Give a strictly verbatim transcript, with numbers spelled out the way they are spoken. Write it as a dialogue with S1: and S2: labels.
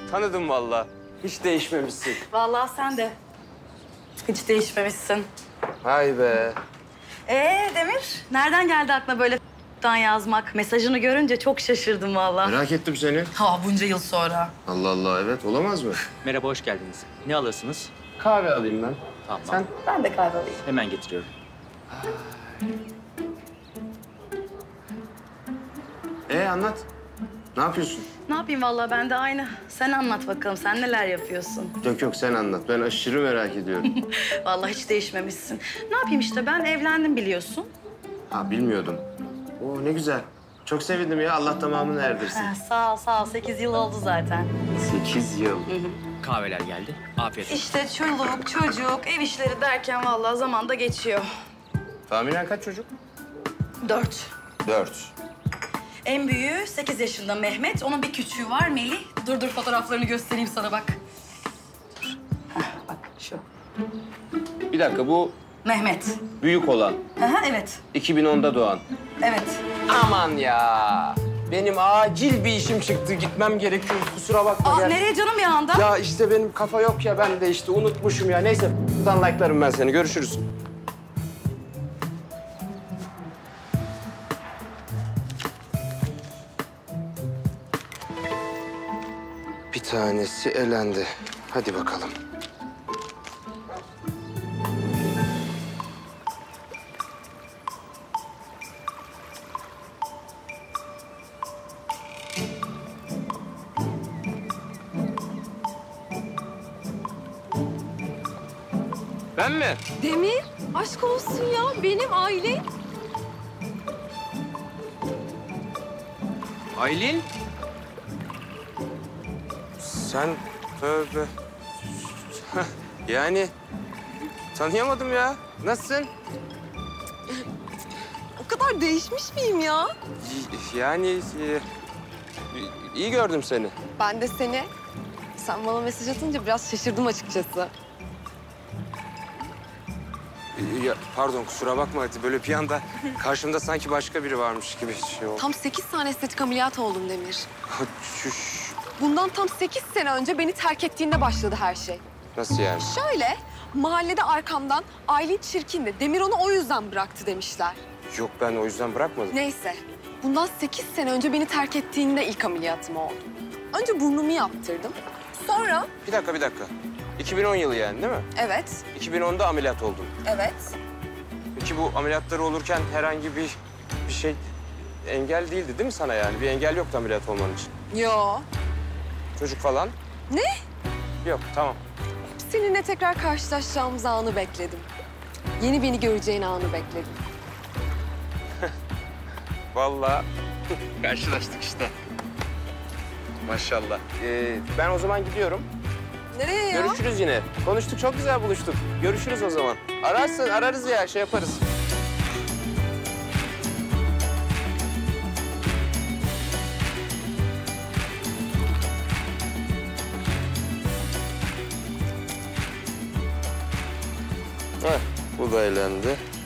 S1: tanıdım vallahi. Hiç değişmemişsin.
S2: Vallahi sen de hiç değişmemişsin.
S1: Hay be.
S2: Ee Demir, nereden geldi aklına böyle dan yazmak? Mesajını görünce çok şaşırdım vallahi.
S1: Merak ettim seni.
S2: Ha bunca yıl sonra.
S1: Allah Allah, evet, olamaz mı?
S3: Merhaba, hoş geldiniz. Ne alırsınız?
S1: Kahve alayım ben.
S3: Tamam.
S1: Sen?
S2: Ben de kahve alayım.
S3: Hemen getiriyorum.
S1: Ee anlat. Ne yapıyorsun?
S2: Ne yapayım vallahi ben de aynı. Sen anlat bakalım, sen neler yapıyorsun?
S1: Yok yok, sen anlat. Ben aşırı merak ediyorum.
S2: Vallahi hiç değişmemişsin. Ne yapayım işte, ben evlendim biliyorsun.
S1: Ha, bilmiyordum. Oo, ne güzel. Çok sevindim ya. Allah tamamını erdirsin.
S2: Ha, sağ ol, sağ ol. Sekiz yıl oldu zaten.
S1: Sekiz yıl.
S3: Kahveler geldi. Afiyet olsun.
S2: İşte çoluk, çocuk, ev işleri derken vallahi zaman da geçiyor.
S1: Tahminen kaç çocuk?
S2: Dört.
S1: Dört.
S2: En büyüğü sekiz yaşında Mehmet. Onun bir küçüğü var Melih. Dur dur fotoğraflarını göstereyim sana bak. Dur. Hah, bak şu.
S1: Bir dakika, bu
S2: Mehmet.
S1: büyük olan.
S2: Aha, evet.
S1: iki bin onda doğan.
S2: Evet.
S1: Aman ya. Benim acil bir işim çıktı. Gitmem gerekiyor. Kusura bakma.
S2: Aa,
S1: gel.
S2: nereye canım ya anda?
S1: Ya işte benim kafa yok ya. Ben de işte unutmuşum ya. Neyse, buradan like'larım ben seni. Görüşürüz. Bir tanesi elendi. Hadi bakalım. Ben mi?
S4: Demir, aşk olsun ya. Benim aile.
S1: Aylin? Sen tövbe. Yani tanıyamadım ya. Nasılsın?
S4: O kadar değişmiş miyim ya?
S1: Y- Yani e, iyi gördüm seni.
S4: Ben de seni. Sen bana mesaj atınca biraz şaşırdım açıkçası.
S1: E, Ya, pardon, kusura bakma. Böyle bir anda karşımda sanki başka biri varmış gibi şey oldu.
S4: Tam sekiz tane estetik ameliyat oldum Demir.
S1: Çüş.
S4: Bundan tam sekiz sene önce beni terk ettiğinde başladı her şey.
S1: Nasıl yani?
S4: Şöyle, mahallede arkamdan Aylin çirkindi. Demir onu o yüzden bıraktı demişler.
S1: Yok, ben o yüzden bırakmadım.
S4: Neyse, bundan sekiz sene önce beni terk ettiğinde ilk ameliyatım oldu. Önce burnumu yaptırdım. Sonra,
S1: Bir dakika, bir dakika. iki bin on yılı yani, değil mi?
S4: evet,
S1: iki bin onda ameliyat oldun.
S4: evet.
S1: Peki bu ameliyatları olurken herhangi bir bir şey engel değildi değil mi sana yani? Bir engel yoktu ameliyat olman için.
S4: Yo.
S1: Çocuk falan?
S4: Ne?
S1: Yok, tamam.
S4: Seninle tekrar karşılaşacağımız anı bekledim. Yeni beni göreceğin anı bekledim.
S1: Vallahi karşılaştık işte. Maşallah. Ee, ben o zaman gidiyorum.
S4: Nereye ya?
S1: Görüşürüz yine. Konuştuk, çok güzel buluştuk. Görüşürüz o zaman. Ararsın, ararız ya, şey yaparız. Heh, bu da elendi.